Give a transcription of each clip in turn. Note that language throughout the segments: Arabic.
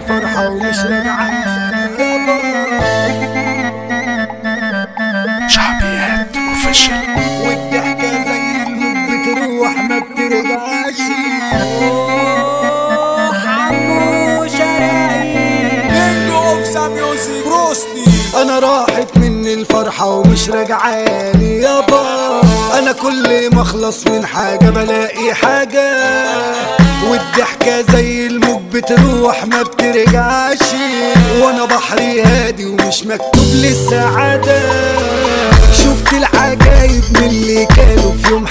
الفرحة ومش راجعة. شعبيات اوفيشال. والضحكة زي الموت بتروح ما بترجعش. حمو شرايين كينج اوف ذا ميوزك روستي. انا راحت مني الفرحة ومش راجعاني يابا. انا كل ما اخلص من حاجة بلاقي حاجة. والضحكة زي الموج بتروح ما بترجعش. وانا بحري هادي ومش مكتوب لي السعادة. شفت العجايب من اللي كانوا في يوم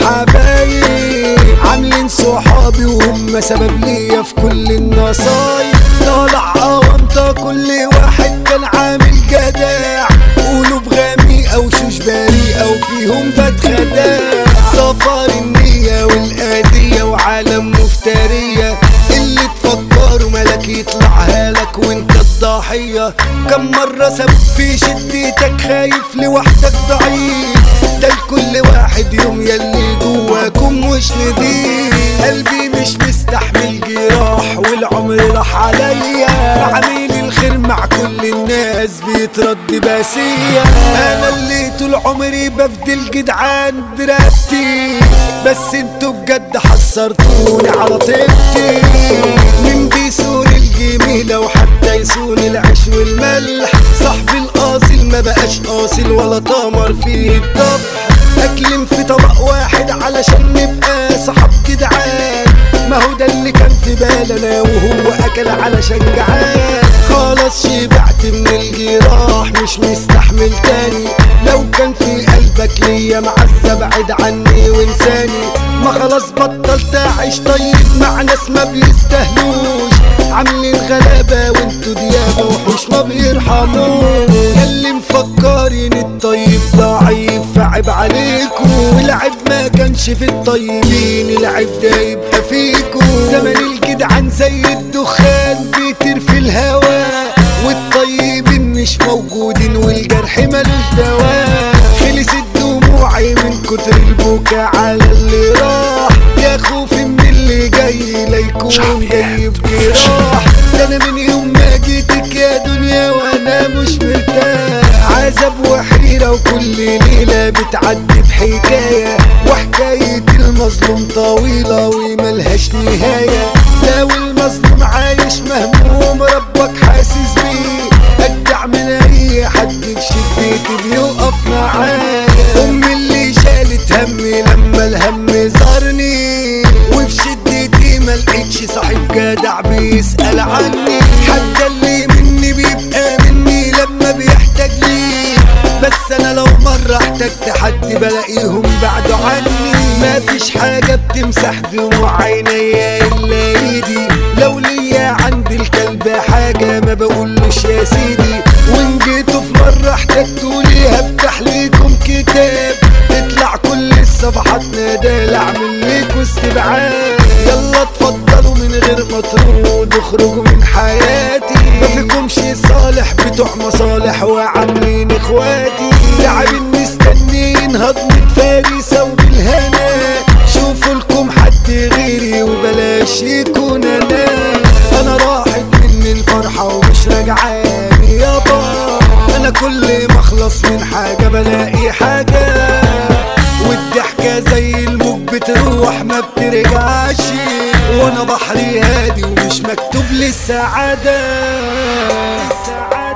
حبايب، عاملين صحابي وهم سبب ليا في كل النصايب. طالع اوانطة كل واحد كان عامل جداع، قلوب غامقة وشوش بريئة وفيهم بتخداع. صفار النية والآذية وعالم مفترية، اللي تفكروا ملك يطلعها لك وانت الضحية. كم مرة سبب في شدتك خايف لوحدك ضعيف، ده لكل واحد يوم يلي جواكم مش نضيف. قلبي مش مستحمل جراح والعمر راح عليا، عميل الخير مع كل الناس بيترد باسية. انا اللي طول عمري بفضل جدعان برقبتي، بس انتوا بجد حصرتوني على طيبتي. من بيسون الجميلة وحتى يسون العيش والملح، صاحبي الاصيل ما بقاش اصيل ولا طمر فيه الطبح. اكلم في طبق واحد علشان نبقى صحاب جدعان، ما هو ده اللي كان في بالنا وهو اكل علشان جعان. خلاص شبعت من الجراح مش مستحمل تاني، لو كان في قلبك ليا معزة بعد عني وانساني. ما خلاص بطلت اعيش طيب مع ناس ما بيستاهلوش، عاملين غلابة وانتوا ديابة وحوش ما بيرحموش. ياللي مفكرين الطيب ضعيف فعيب عليكم، والعيب ما كانش في الطيبين، العيب ده يبقى فيكم. زمن الجدعان زي الدخان بيطير في الهواء، والطيبين مش موجودين والجرح ملوش دواء. خلصت دموعي من كتر البكا على اللي راح، يا خوفي من اللي جاي ليكون جاي بجراح. ده انا من يوم ما جيتك يا دنيا وانا مش مرتاح، عذاب وحيرة وكل ليلة بتعدي بحكاية، وحكاية المظلوم طويلة وملهاش نهاية. لو المظلوم عايش مهموم ربك حاسس بيه، أجدع من أي حد في شدتي بيقف معايا. أمي اللي شالت همي لما الهم زارني، وفي شدتي ملقتش صاحب جدع بيسأل عني. حتى اللي مني بيبقى مني لما بيحتاج لي، بس أنا لو مرة احتجت حد بلاقيهم بعدوا عني. مفيش حاجة بتمسح دموع عينيا إلا ايدي، لو ليا عند الكلب حاجة ما بقولوش يا سيدي. وإن جيتوا في مرة احتجتولي هفتح ليكم كتاب، تطلع كل الصفحات نادال اعمل ليكوا استبعاد. يلا اتفضلوا من غير ما ترود اخرجوا من حياتي، ما فيكمش صالح بتوع مصالح وعاملين اخواتي. تعبين مستنين هضمة فارسة وبالهنا، شوفوا لكم حد غيري وبلاش يكون انا. انا راحت مني الفرحة ومش راجعاني يابا. انا كل ما اخلص من حاجة بلاقي حاجة، والضحكة زي الموج بتروح ما بترجعش. وانا بحري هادي ومش مكتوب لي السعادة.